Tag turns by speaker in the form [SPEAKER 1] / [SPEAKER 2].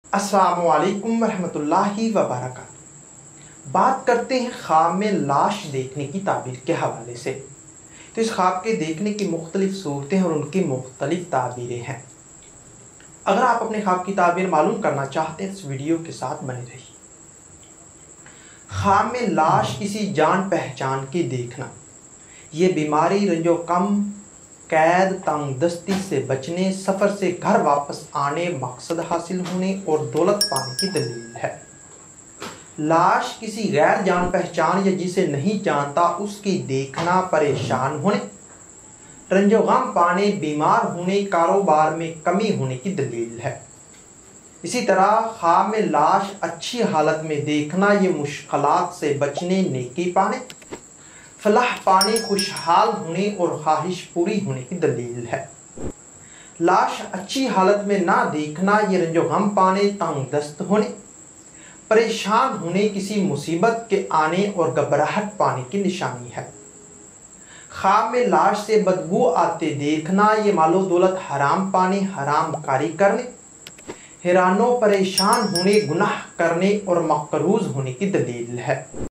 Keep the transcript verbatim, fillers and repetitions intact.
[SPEAKER 1] अस्सलामुअलैकुम रहमतुल्लाहि व बरकातुहू। बात करते हैं ख्वाब में लाश देखने की ताबीर के हवाले से। तो इस ख्वाब के देखने की मुख्तलिफ सूरतें और उनकी मुख्तलिफ ताबीरें हैं। अगर आप अपने ख्वाब की ताबीर मालूम करना चाहते हैं इस वीडियो के साथ बने रहिए। ख्वाब में लाश किसी जान पहचान की देखना, ये बीमारी, रंजो कम, कैद, तंगदस्ती से बचने, सफ़र से घर वापस आने, मकसद हासिल होने और दौलत पाने की दलील है। लाश किसी गैर जान पहचान या जिसे नहीं जानता उसकी देखना परेशान होने, रंजो गम पाने, बीमार होने, कारोबार में कमी होने की दलील है। इसी तरह ख्वाब में लाश अच्छी हालत में देखना, ये मुश्किलात से बचने, नेकी पाने, फलाह पाने, खुशहाल होने और ख्वाहिश पूरी होने की दलील है। लाश अच्छी हालत में ना देखना, ये रंजो गम पाने, तंगदस्त होने, परेशान होने, किसी मुसीबत के आने और घबराहट पाने की निशानी है। ख्वाब में लाश से बदबू आते देखना, ये मालो दौलत हराम पाने, हराम कारी करने, हैरानो परेशान होने, गुनाह करने और मकरूज होने की दलील है।